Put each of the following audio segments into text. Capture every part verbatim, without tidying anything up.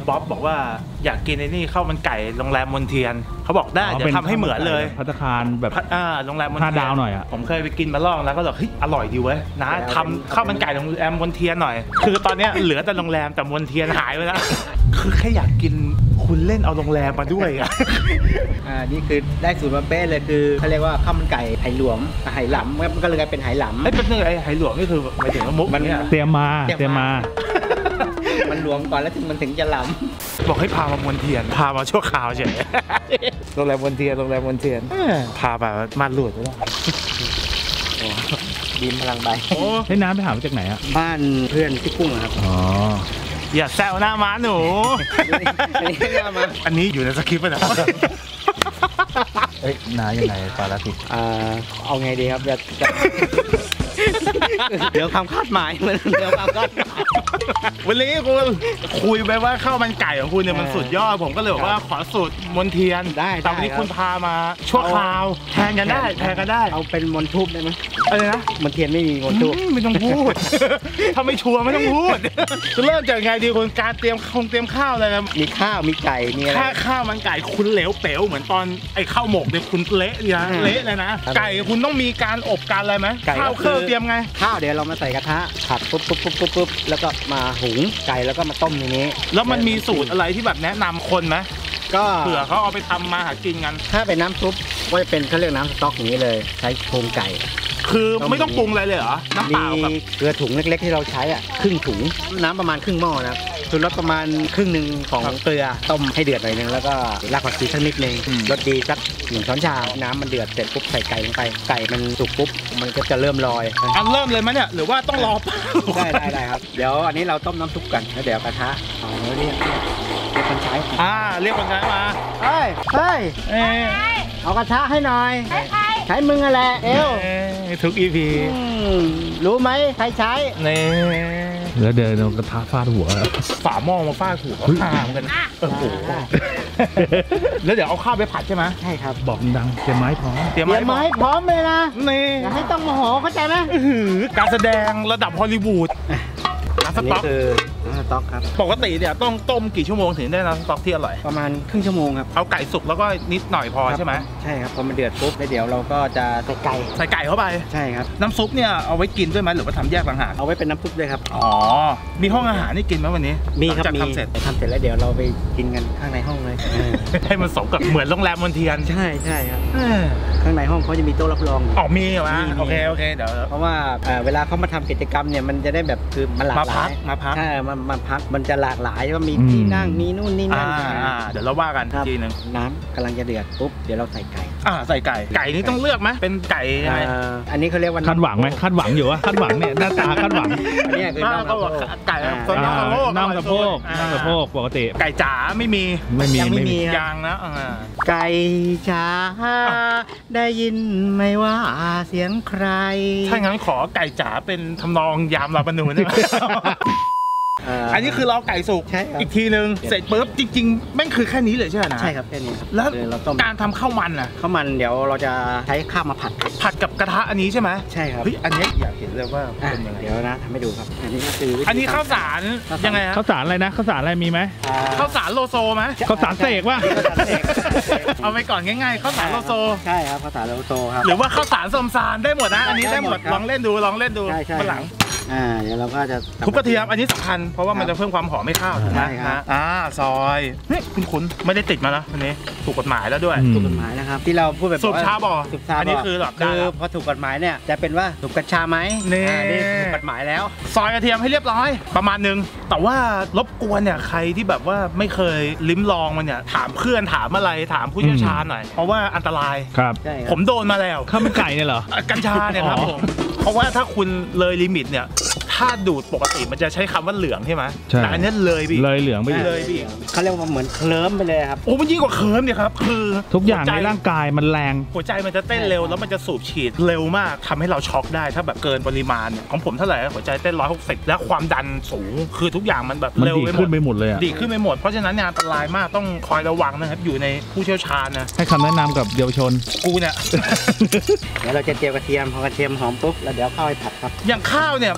บ๊อบบอกว่าอยากกินไอ้นี่ข้าวมันไก่โรงแรมมนเทียนเขาบอกได้เดี๋ยวทำให้เหมือนเลยภัตตาคารแบบอ่าโรงแรมมนเทียนห้าดาวหน่อยอ่ะผมเคยไปกินมาลองแล้วก็บอกเฮ้ยอร่อยดีเว้ยนะทำข้าวมันไก่โรงแรมมนเทียนหน่อยคือตอนนี้เหลือแต่โรงแรมแต่มนเทียนหายไปแล้วคือแค่อยากกินคุณเล่นเอาโรงแรมมาด้วยอ่ะอ่านี่คือได้สูตรมาเป๊ะเลยคือเขาเรียกว่าข้าวมันไก่ไหหลวมไหหลำมันก็เลยกลายเป็นไหหลำไอ้เป็นเรื่องไอ้ไหหลวมนี่คือหมายถึงว่ามุกเนี่ยเตรียมมาเตรียมมามันหลวมก่อนแล้วถึงมันถึงจะหลำบอกให้พามามนเทียนพามาชั่วคราวเฉยโรงแรมมนเทียนโรงแรมมนเทียนพาแบบมาหลุดไปแล้วดินพลังใบให้น้ำไปหามาจากไหนอ่ะบ้านเพื่อนที่กุ้งครับอ๋ออย่าแซวหน้าม้าหนูอันนี้หน้าม้าอันนี้อยู่ในสคริปต์ป่ะนะเอ้ยน้ายังไงปาราติอ่าเอาไงดีครับเดี๋ยวความคาดหมายมันเดี๋ยวความคาดหมายวันนี้คุณคุยไปว่าข้าวมันไก่ของคุณเนี่ยมันสุดยอดผมก็เลยบอกว่าขอสูตรมนเทียนได้แต่วันนี้คุณพามาชั่วคราวแทนกันได้แทนกันได้เอาเป็นมนทูบได้ไหมอะไรนะมนเทียนไม่มีมนทูบไม่ต้องพูดถ้าไม่ชัวร์ไม่ต้องพูดจะเริ่มจากไงดีคุณการเตรียมคงเตรียมข้าวอะไรนะมีข้าวมีไก่มีอะไรข้าข้าวมันไก่คุณเหลวเป๋วเหมือนตอนไอ้ข้าวหมกเนี่ยคุณเละนะเละเลยนะไก่คุณต้องมีการอบกันอะไรไหมข้าวเครื่องเตรียมไงข้าวเดี๋ยวเรามาใส่กระทะผัดปุ๊บปุ๊บปุ๊บปุ๊บปุ๊บแล้วก็มาหุงไก่แล้วก็มาต้มในนี้แล้วมันมีสูตรอะไรที่แบบแนะนำคนไหมก็เผื่อเขาเอาไปทำมาหากินกันถ้าเป็นน้ำซุปก็จะเป็นเขาเรียกน้ำสต๊อกอย่างนี้เลยใช้โครงไก่คือไม่ต้องปรุงอะไรเลยเหรอน้ำเปล่ากับเกลือถุงเล็กๆที่เราใช้อ่ะครึ่งถุงน้ำประมาณครึ่งหม้อนะส่วนรสประมาณครึ่งหนึ่งของเกลือต้มให้เดือดหน่อยนึงแล้วก็รากผักชีสักนิดนึงรสดีสักหนึ่งช้อนชาน้ำมันเดือดเสร็จปุ๊บใส่ไก่ลงไปไก่มันสุกปุ๊บมันก็จะเริ่มลอยอันเริ่มเลยไหมเนี่ยหรือว่าต้องรอได้ได้ได้ครับเดี๋ยวอันนี้เราต้มน้ำซุปกันแล้วเดี๋ยวกระทะเอาเนื้อเรียกเรียกคนใช้อ่าเรียกคนใช้มาเฮ้ยเฮ้ยเอากระทะให้หน่อยใช้มึงอะไรเอวทุกอีพีรู้ไหมใครใช้นี่แล้วเดินเอากระทะฟาดหัวฝาหม้อมาฟาดหัวห่างกันโอ้โหแล้วเดี๋ยวเอาข้าวไปผัดใช่ไหมใช่ครับบอกดังเตรียมไม้พร้อมเตรียมไม้พร้อมเลยนะนี่อย่าให้ต้องโมโหเข้าใจไหมการแสดงระดับฮอลลีวูดน้ำสต๊อกคือน้ำสต๊อกครับปกติเนี่ยต้องต้มกี่ชั่วโมงถึงได้น้ำสต๊อกที่อร่อยประมาณครึ่งชั่วโมงครับเอาไก่สุกแล้วก็นิดหน่อยพอใช่ไหมใช่ครับพอมันเดือดปุ๊บแล้วเดี๋ยวเราก็จะใส่ไก่ใส่ไก่เข้าไปใช่ครับน้ำซุปเนี่ยเอาไว้กินด้วยไหมหรือว่าทำแยกต่างหากเอาไว้เป็นน้ำซุปด้วยครับอ๋อมีห้องอาหารนี่กินไหมวันนี้มีครับมีทำเสร็จทำเสร็จแล้วเดี๋ยวเราไปกินกันข้างในห้องเลยให้มันสมกับเหมือนโรงแรมมนเทียนใช่ใช่ครับข้างในห้องเขาจะมีโต๊ะรับรองอ๋อมีเหรอโอเคโอเคเดี๋ยวเพราะว่าเวลาเขามาทำกิจกรรมเนี่ยมันจะได้แบบคือมันหลากหลายมาพักใช่มันมันพักมันจะหลากหลายว่ามีที่นั่งมีนู่นนี่นั่นเดี๋ยวเราว่ากันทีนึงน้ำกำลังจะเดือดปุ๊บเดี๋ยวเราใส่ไก่อ่าใส่ไก่ไก่นี้ต้องเลือกไหมเป็นไก่ยังไงอันนี้เขาเรียกว่าคาดหวังไหมคาดหวังอยู่ว่าคาดหวังเนี่ยหน้าตาคาดหวังอันนี้คือน่องไก่น่องสะโพกน่องสะโพกน่องสะโพกปกติไก่จ๋าไม่มีไม่มีไม่มียางนะไก่จ๋าได้ยินไหมว่าเสียงใครถ้างั้นขอไก่จ๋าเป็นทำนองยามลาบานูนได้ไหมอันนี้คือเราไก่สุกอีกทีนึงเสร็จปุ๊บจริงๆแม่งคือแค่นี้เลยใช่ไหมนะใช่ครับแค่นี้แล้วการทำข้าวมันอ่ะข้าวมันเดี๋ยวเราจะใช้ข้าวมาผัดผัดกับกระทะอันนี้ใช่ไหมใช่ครับเฮ้ยอันนี้อยากเห็นเลยว่าเป็นยังไงเดี๋ยวนะทำให้ดูครับอันนี้ก็คืออันนี้ข้าวสารยังไงข้าวสารอะไรนะข้าวสารอะไรมีไหมข้าวสารโลโซไหมข้าวสารเสกว่ะเอาไปก่อนง่ายๆข้าวสารโลโซใช่ครับข้าวสารโลโซครับหรือว่าข้าวสารสมซานได้หมดนะอันนี้ได้หมดลองเล่นดูลองเล่นดูวันหลังอ่าเดี๋ยวเราก็จะทุบกระเทียมอันนี้สำคัญเพราะว่ามันจะเพิ่มความหอมให้ข้าวถูกไหมฮะอ่าซอยนี่คุณคุณไม่ได้ติดมาแล้วอันนี้ถูกกฎหมายแล้วด้วยถูกกฎหมายนะครับที่เราพูดแบบสูบชาบ่ออันนี้คือแบบคือพอถูกกฎหมายเนี่ยจะเป็นว่าถูกกัญชาไหมนี่ถูกกฎหมายแล้วซอยกระเทียมให้เรียบร้อยประมาณนึงแต่ว่ารบกวนเนี่ยใครที่แบบว่าไม่เคยลิ้มลองมันเนี่ยถามเพื่อนถามอะไรถามผู้เชี่ยวชาญหน่อยเพราะว่าอันตรายครับผมโดนมาแล้วข้าวมันไก่เนี่ยเหรอกัญชาเนี่ยครับผมเพราะว่าถ้าคุณเลยลิมิตเนี่ยถ้าดูดปกติมันจะใช้คำว่าเหลืองใช่ไหมแต่อันนี้เลยพี่เลยเหลืองไปเลยพี่เขาเรียกว่าเหมือนเคลิ้มไปเลยครับโอ้มันยิ่งกว่าเคลิ้มเนี่ยครับคือทุกอย่างในร่างกายมันแรงหัวใจมันจะเต้นเร็วแล้วมันจะสูบฉีดเร็วมากทำให้เราช็อกได้ถ้าแบบเกินปริมาณของผมเท่าไหร่หัวใจเต้นร้อยหกสิบและความดันสูงคือทุกอย่างมันแบบเร็วไปขึ้นไปหมดเลยดีขึ้นไปหมดเพราะฉะนั้นเนี่ยอันตรายมากต้องคอยระวังนะครับอยู่ในผู้เชี่ยวชาญนะให้คำแนะนำกับเยาวชนกูเนี่ยเดี๋ยวเราจะเจียวกระเทียมพอกระเทียมหอมปุ๊บแล้วเดี๋ยวข้าวไปผัดครับอย่างข้าวเนี่ยเป็นข้าวอะไร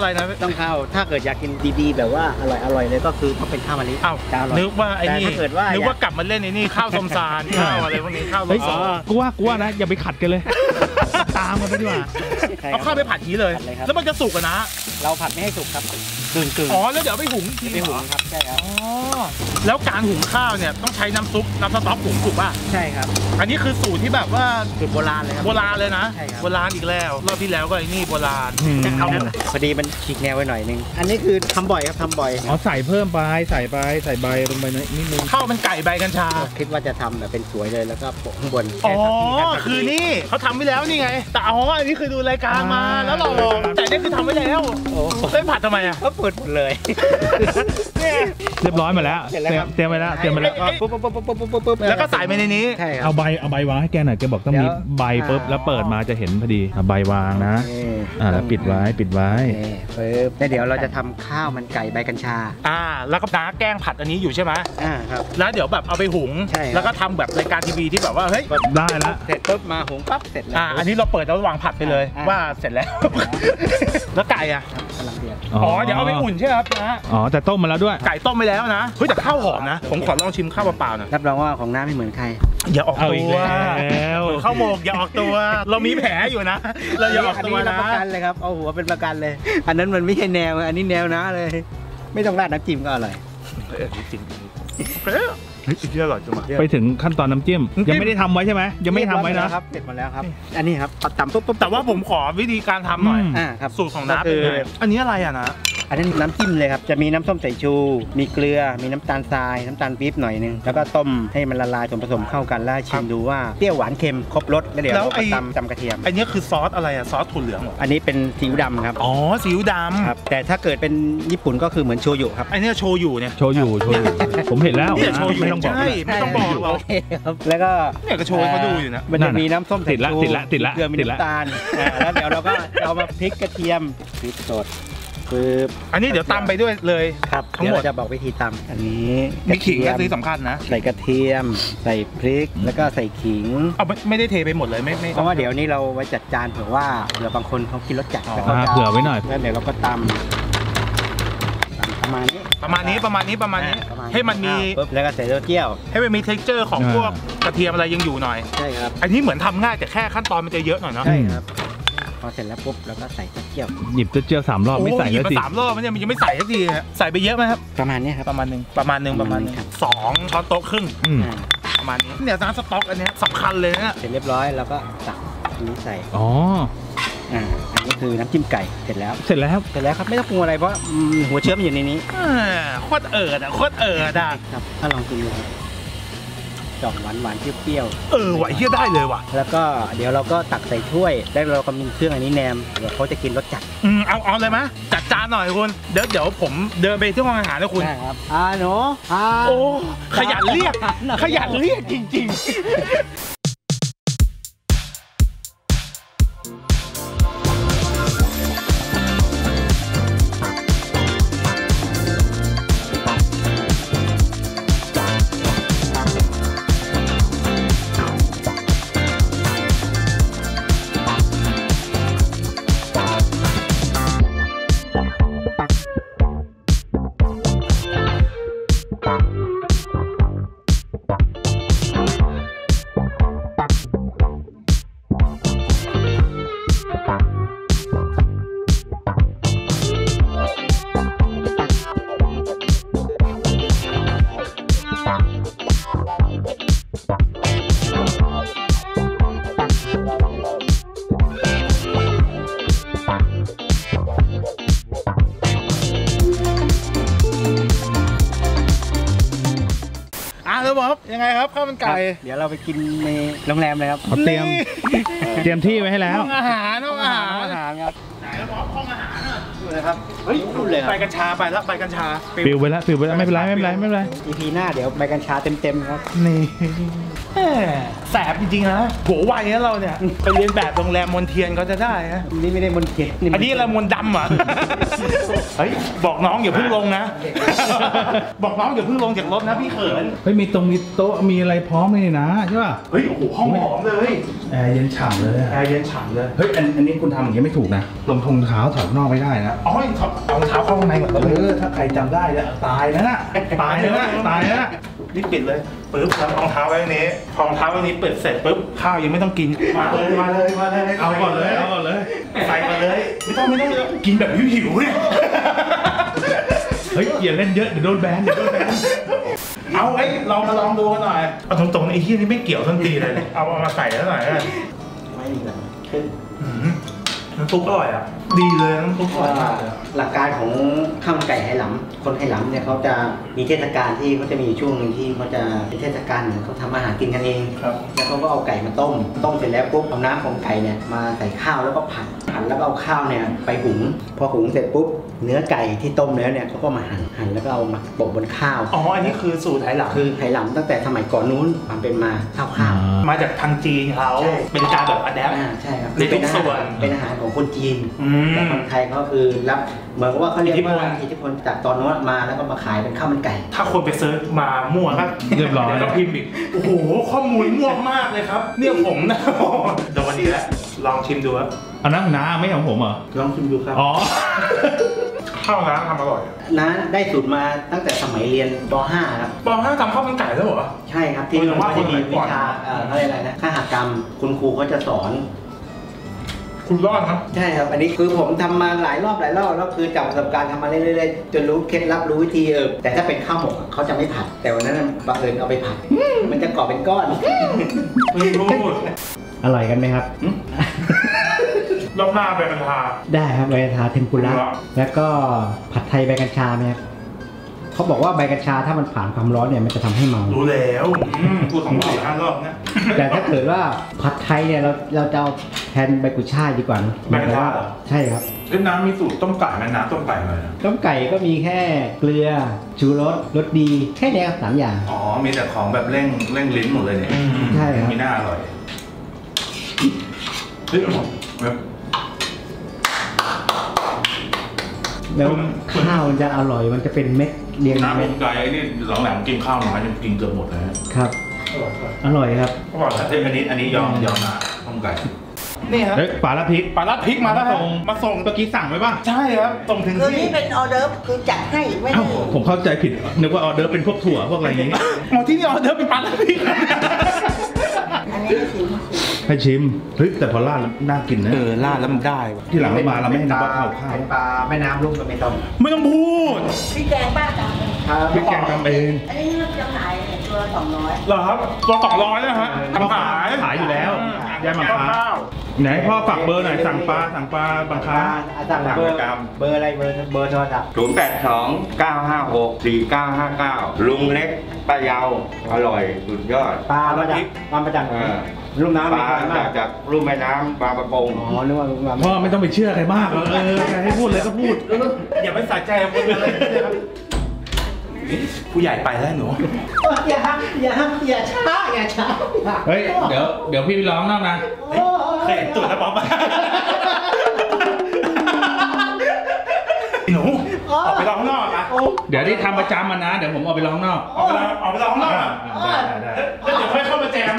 อะไรนะต้องข้าวถ้าเกิดอยากกินดีๆแบบว่าอร่อยอร่อยเลยก็คือต้องเป็นข้าวมะลิอ้าวจะอร่อยนึกว่าไอ้นี่แต่ถ้าเกิดว่านึกว่ากลับมาเล่นไอ้นี่ข้าวสมซานข้าวอะไรพวกนี้ข้าวเฮ้ยอ๋อกูว่ากูว่านะอย่าไปขัดกันเลย ตามกันไปดีกว่าใช่คเอารับข้าวไปผัดนี้เลยผัดเลยครับแล้วมันจะสุกอะนะเราผัดไม่ให้สุกครับกึ่งกึ่งอ๋อแล้วเดี๋ยวไปหุงอีกทีไม่หุงเหรอครับใช่ครับอ๋อแล้วการหุงข้าวเนี่ยต้องใช้น้ำซุปน้ำสต๊อกหุงถูกป่ะใช่ครับอันนี้คือสูตรที่แบบว่าสูตรโบราณเลยครับโบราณเลยนะใช่ครับโบราณอีกแล้วรอบที่แล้วก็ไอ้นี่โบราณอืมเอาพอดีมันฉีกแนวไปหน่อยนึงอันนี้คือทำบ่อยครับทำบ่อยอ๋อใส่เพิ่มไปใส่ไปใส่ใบลงไปนิดนึงข้าวมันไก่ใบกัญชาคิดว่าจะทำแบบเป็นสวยเลยแล้วก็โปะข้างบนอ๋อแค่สักทีคือนี่เขาทำไว้แล้วนี่ไง แต่อ๋ออันนี้คือดูรายการมาแล้วเราลองแต่นี่คือทำไว้แล้วโอ้เล่นผัดทำไมอ่ะก็เปิดหมดเลยเนี่ยเรียบร้อยมาแล้วเสร็จแล้วครับเตรียมไว้แล้วเตรียมไว้แล้วปุ๊บปุ๊บปุ๊บปุ๊บปุ๊บปุ๊บปุ๊บแล้วก็ใส่ไปในนี้ใช่ครัเอาบใบเอาใบวางให้แกหน่อยแกบอกต้องมีเดี๋ยวใบปุ๊บอ่าแล้วเปิดมาจะเห็นพอดีเอาใบวางนะนี่อ่าแล้วปิดไว้ปิดไว้นี่ปึ๊บแล้วเดี๋ยวเราจะทำข้าวมันไก่ใบกัญชาอ่า แล้วก็น้าแกล้งผัดอันนี้อยู่ใช่ไหมอ่าครับแล้วเดี๋ยวแบบเอาไปหุงใช่ครับแล้วก็ทำแบบรายการทีวีที่แบบว่าเฮ้ยได้แล้วเสร็จปุ๊บมาหุงปั๊บเสร็จแล้วอ่า อันนี้เราเปิดแล้ววางผัดไปเลยอ่าว่าเสร็จแล้ว แล้วไก่อ่ะกำลังเดือดอ๋อ เดี๋ยวเอาไปอุ่นใช่ไหมครับนะอ๋อแต่ต้มมาแล้วด้วยไก่ต้มไปแล้วนะ เฮ้ยแต่ข้าวหอมนะ ผมขอลองชิมข้าวเปล่าๆหน่อยรับรองว่าของน้าไม่เหมือนใครอย่าออกเอาตัอีกวแล้วข้าวหมกอย่าออกตัว เรามีแผลอยู่นะ เราอย่าออกตัวนนี้รันะบประกันเลยครับเอาหัวเป็นประกันเลย อันนั้นมันไม่ใช่แนวอันนี้แนวนะเลย ไม่ต้องราดน้ำจิ้มก็อร่อยเออจริงๆเฮ้ยเฮ้ยอร่อยจังวะไปถึงขั้นตอนน้ำจิ้มน้ำจิ้มยังไม่ได้ทำไว้ใช่ไหมยังไม่ทำไว้นะครับเสร็จหมดแล้วครับ อันนี้ครับตำปุ๊บปุ๊บแต่ว่าผมขอวิธีการทำหน่อยอืมอ่าครับสูตรของน้าก็เป็นคือไงอันนี้อะไรอ่ะนะอันนั้นน้ำจิ้มเลยครับจะมีน้ำส้มสายชู มีเกลือมีน้ำตาลทรายน้ำตาลปี๊บหน่อยนึงแล้วก็ต้มให้มันละลายส่วนผสมเข้ากันแล้วชิมดูว่าเปรี้ยวหวานเค็มครบรสแล้วเดี๋ยวแล้วเราไอ้ก็ตำตำกระเทียมอันนี้คือซอสอะไรอ่ะซอสถั่วเหลืองเหรออันนี้เป็นซีอิ๊วดำครับอ๋อซีอิ๊วดำครับแต่ถ้าเกิดเป็นญี่ปุ่นก็คือเหมือนโชยุครับอันนี้โชยุเนี่ยโชยุโชยุผมเห็นแล้วเนี่ยนะโชยุไม่ต้องบอกใช่ไม่ต้องบอกหรอกโเคครับแล้วก็เนี่ยก็โชว์ให้เขาดูอยู่นะมันจะมีน้ำส้มสายติดละชูติดละติดละมีเกลือมีติดละน้ำตาลอ่าแล้วเดี๋ยวเราก็เอามาพริกกระเทียมพริกสดคืออันนี้เดี๋ยวตำไปด้วยเลยครับทั้งหมดเดี๋ยวเราจะบอกวิธีตำอันนี้มีขิงกก็ระซื้เทีอย สำคัญนะใส่กระเทียม ใส่พริกแล้วก็ใส่ขิงเอาไม่ไม่ได้เทไปหมดเลยไม่ไม่เพราะว่าเดี๋ยวนี้เราไว้จัดจานเผื่อว่าเผื่อบางคนเขากินรสจัดอ๋อแล้วเขาอ่าจะเผื่อไว้หน่อยแล้วเดี๋ยวเราก็ตำตำประมาณนี้ประมาณนี้ประมาณนี้ประมาณนี้อ่ประาณให้มันมีอ่าปุ๊บแล้วก็ใส่เต้าเจี้ยวให้มันมี texture ของอ่าพวกกระเทียมอะไรยังอยู่หน่อยใช่ครับอันนี้เหมือนทำง่ายแต่แค่ขั้นตอนมันจะเยอะหน่อยเนาะใช่ครับพอเสร็จแล้วปุ๊บเราก็ใส่เต้าเจี้ยวหยิบเจียวสามรอบไม่ใส่โอ้หยิแล้บวมาสิสามรอบมันยังมันยังไม่ใส่สักทีอะใส่ไปเยอะไหมครับประมาณนี้ครับประมาณหนึ่งประมาณหนึ่งประมาณหนึ่งครับสองช้อนโต๊ะครึ่งอืมอ่าประมาณนี้เนี่ยน้ำสต๊อกอันเนี้ยสำคัญเลยนะเสร็จเรียบร้อยเราก็ตักอันนี้ใส่อ๋ออ่าอันนี้คือน้ำจิ้มไก่เสร็จแล้วเสร็จแล้วเสร็จแล้วครับไม่ต้องปรุงอะไรเพราะอืมหัวเชื้อมันอยู่ในนี้อ่าโคตรเอิดอ่ะโคตรเอิดอ่ะครับถ้าลองกินดูครับดอกหวานหวานๆเปรี้ยวเออไหวเฮียได้เลยว่ะๆแล้วก็เดี๋ยวเราก็ตักใส่ถ้วยแล้วเราก็มีเครื่องอันนี้แนมเดี๋ยวเขาจะกินรสจัดอืมเอาเอาเลยไหมจัดจานหน่อยคุณเดี๋ยวเดี๋ยวผมเดินไปที่ห้องอาหารนะคุณได้ครับอ่าหนูอ่าโอ้ขยันเรียก ขยันเรียกจริงๆ อ่ะแล้วบ๊อบยังไงครับข้าวมันไก่เดี๋ยวเราไปกินในโรงแรมเลยครับเขาเตรียม เตรียมที่ไว้ให้แล้วห้องอาหารห้องอาหารอาหารครับไหนแล้วบ๊อบห้องอาหารอ่ะดูนะครับเฮ้ยพูดเลยคไปรับกัญชาไปแล้วไปกัญชาฟิวไปแล้วฟิวไปแล้วไม่เป็นไรไม่เป็นไรไม่เป็นไรอีพีหน้าเดี๋ยวใบกัญชาเต็มๆครับนี่แหม่แสบจริงๆนะหัวไวนะเราเนี่ยไปเรียนแบบโรงแรมมนเทียนเขาจะได้นะนี่ไม่ได้มนต์เทียนอันนี้อะไรมนต์ดำเหรอ่ะ เฮ้ยบอกน้องอย่าเพิ่งลงนะ บอกน้องอย่าเพิ่งลงจากรถนะพี่เขินเฮ้ยมีตรงมีโต๊ะมีอะไรพร้อมเลยนะใช่ป่ะเฮ้ยโอ้โหห้องหอมเลยแอร์เย็นฉ่ำเลยแอร์เย็นฉ่ำเลยเฮ้ยอันอันนี้คุณทำอย่างนี้ไม่ถูกนะรองทงเท้าถอดนอกไม่ได้นะอ๋อเอารองเท้าเข้าข้างในก่อนเออถ้าใครจำได้เนี่ยตายนะน่ะตายนะตายนะนี่ปิดเลยปึ๊บแล้วรองเท้าไว้ตรงนี้พอรองเท้าไว้ตรงนี้เปิดเสร็จปุ๊บข้าวยังไม่ต้องกินมาเลยมาเลยมาเลยเอาก่อนเลยเอาก่อนเลยใส่มาเลยไม่ต้องไม่ต้องกินแบบหิวๆเนี่ยเฮ้ยอย่าเล่นเยอะเดี๋ยวโดนแบนเดี๋ยวโดนแบนเอาไอ้ลองมาลองดูกันหน่อยเอาตรงๆไอ้เหี้ยนี่ไม่เกี่ยวทันทีเลยเอาเอามาใส่แล้วหน่อยนะไม่มีแบบขึ้นน้ำซุปอร่อยอ่ะดีเลยน้ำซุปอร่อยมากเลยหลักการของข้าวมันไก่ไหหลำคนไหหลำเนี่ยเขาจะมีเทศกาลที่เขาจะมีช่วงหนึ่งที่เขาจะเป็นเทศกาลเหมือนเขาทำอาหารกินกันเองครับแล้วเขาก็เอาไก่มาต้ม ต้มเสร็จแล้วปุ๊บเอาน้ำของไก่เนี่ยมาใส่ข้าวแล้วก็ผัดผัดแล้วก็เอาข้าวเนี่ยไปหุงพอหุงเสร็จปุ๊บเนื้อไก่ที่ต้มแล้วเนี่ยเขาก็มาหั่นหั่นแล้วก็เอามาโปะบนข้าวอ๋ออันนี้คือสูตรไหหลำคือไหหลำตั้งแต่สมัยก่อนนู้นมันเป็นมาข้าวข้าวมาจากทางจีนเขาใช่เป็นการแบบอะแดปอ่าใช่ครับในทุกส่วนเป็นอาหารของคนจีนอืมแต่คนไทยก็คือรับเหมือนกับว่าเขาเรียกว่าอิอิทธิพลจากตอนนู้นมาแล้วก็มาขายเป็นข้าวมันไก่ถ้าคนไปเซิร์ชมามั่วก็เรียบร้อยดี๋วก็พิมพ์อีกโอ้โหข้อมูลมั่วมากเลยครับเนี่ยผมนะเดี๋ยววันนี้แหละลองชิมดูครับอันนั้นของน้าไม่ของผมเหรอลองชิมดูครับอ๋อข้าวร้านทำอร่อยน้าได้สูตรมาตั้งแต่สมัยเรียนป .ห้า ครับปอห้าทำข้าวมันไก่แล้วเหรอใช่ครับที่เออว่าจะมีคนสมัยก่วิอนชาเอ่อเขาเรียกอะไรนะคหกรรมคุณครูเขาจะสอนคุณรอดครับใช่ครับ อันนี้คือผมทำมาหลายรอบหลายรอบแล้วคือจากประสบการณ์ทำมาเรื่อยๆจนรู้เคล็ดลับรู้วิธีเออแต่ถ้าเป็นข้าวหมกอะเขาจะไม่ผัด แต่วันนั้นบังเอิญเอาไปผัด มันจะก่อเป็นก้อนไม่พูดอร่อยกันไหมครับรอบหน้าไปกันทาได้ครับใบกัญชาเทมปุระครับแล้วก็ผัดไทยใบกัญชาไหมครับเขาบอกว่าใบกัญชาถ้ามันผ่านความร้อนเนี่ยมันจะทำให้เมารู้แล้วอืมพูดสองรอบห้ารอบนะแต่ถ้าเกิดว่าผัดไทยเนี่ยเราเราจะเอาแทนใบกุยช่ายดีกว่านะใบกัญชาเหรอใช่ครับเล่นน้ำมีสูตรต้มไก่ไหมน้ำต้มไก่เลยนะต้มไก่ก็มีแค่เกลือชูรสรสดีแค่เนี้ยครับสามอย่างอ๋อมีแต่ของแบบเร่งเร่งลิ้นหมดเลยเนี่ยใช่ครับมีหน้าอร่อยเฮ้ยแบบแล้วข้าวมันจะอร่อยมันจะเป็นเม็ดเรียงน้ำเม็ต้ดมไก่นี่หลังๆกินข้าวน้อยจนกินเกือบหมดเลยฮะครับอร่อยอร่อยอร่อยครับอร่อยครับเอ้ยอันนี้อันนี้ยอมยอมนะต้มไก่นี่ครับเฮ้ยปลาละพริกปลาลัดพริกมาแล้วครับมาส่งเมื่อกี้สั่งไว้ป่ะใช่ครับส่งถึงคือที่นี่เป็นออเดิร์ฟคือจัดให้ไม่เอ้าได้ผมเข้าใจผิดนึกว่าออเดอร์เป็นพวกถั่วพวกอะไรอย่างงี้อ๋อที่นี่ออเดอร์เป็นปลาลัดพริกอันนี้ก็คือให้ชิมเฮ้ยแต่พอราดแล้วน่ากินนะเออลาดแล้วมันได้ที่หลังเรามาเราไม่ให้นับว่าข้าวข้าวเป็นปลาแม่น้ำลูกก็ไม่ต้องไม่ต้องพูดพี่แกงบ้านจังพริกแกงทำเองอันนี้มันจำหน่ายตัวสองร้อยเหรอครับตัวสองร้อยนะฮะทำขายขายอยู่แล้วอืมยายหมักปลาข้าวไหนพ่อฝากเบอร์หน่อยสั่งปลาสั่งปลาบางคปรั้ลาง อาจารย์เบอร์เบอร์อะไรเบอร์เบอร์โทรศัพท์ศูนย์แปดสองเก้าห้าหกสี่เก้าห้าเก้าลุงเล็กป้ายาวอร่อยสุดยอดปลามาจากปลามาจากเออลุ่มน้ำปลาไม่ไกลมาจาก กจากรุ่มแม่น้ำบางประกงอ๋อนึกว่าลุ่มน้ำพ่อไม่ต้องไปเชื่อใครมากหรอกเออใครให้พูดเลยก็พูดอย่าไปสะใจกับคนเลยนะครับผู้ใหญ่ไปแล้วหนูอย่าอย่าอย่าช้าอย่าช้าเฮ้ยเดี๋ยวเดี๋ยวพี่ไปร้องนอกนะเคยเห็นตูดแล้วป๊อปหนูออกไปร้องข้างนอกอ่ะเดี๋ยวที่ทำประจำมานะ เดี๋ยวผมเอาไปร้องนอกออกไปร้องออกไปร้องข้างนอกอ่ะได้ได้ได้แล้วเดี๋ยวค่อยเข้ามาแจม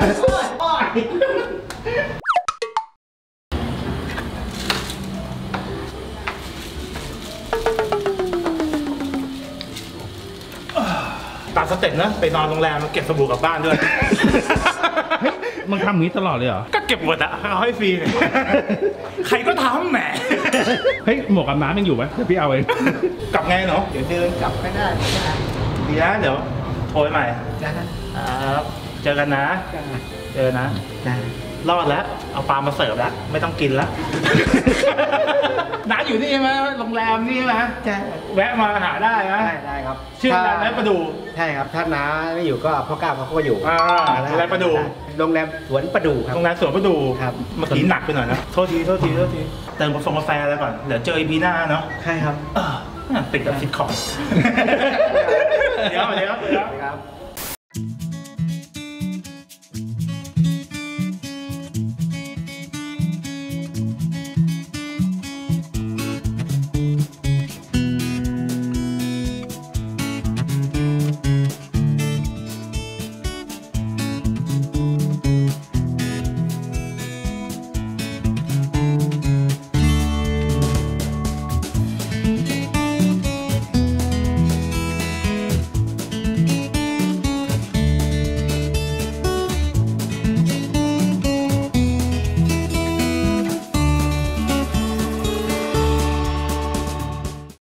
ตามสเต็ปนะไปนอนโรงแรมมาเก็บสบู่กลับบ้านด้วยเฮ้ยมึงทำอย่างนี้ตลอดเลยเหรอก็เก็บหมดอะเอาให้ฟรีเลยใครก็ทำแหมเฮ้ยหมวกกันน้ำยังอยู่ไหมเดี๋ยวพี่เอาเองกลับไงเนาะเดี๋ยวเดินกลับก็ได้ดีนะเดี๋ยวโทรใหม่จ้าครับเจอกันนะจ้าเจอนะจ้ารอดแล้ว เอาปลามาเสิร์ฟแล้ว ไม่ต้องกินแล้วน้าอยู่นี่ใช่ไหมโรงแรมนี่ใช่ไหมใช่แวะมาหาได้นะได้ได้ครับชื่อร้านแรประดูใช่ครับ ถ้าน้าไม่อยู่ก็พ่อก้าวเขาก็อยู่อ่าร้านประดูโรงแรมสวนประดูครับโรงแรมสวนประดูครับเมื่อกี้หนักไปหน่อยนะ โทษที โทษที โทษที เติมกาแฟกาแฟแล้วก่อน เดี๋ยวเจออีพีหน้าเนาะใช่ครับเออติดกับซิทคอม เดี๋ยวเดี๋ยวเดี๋ยวครับ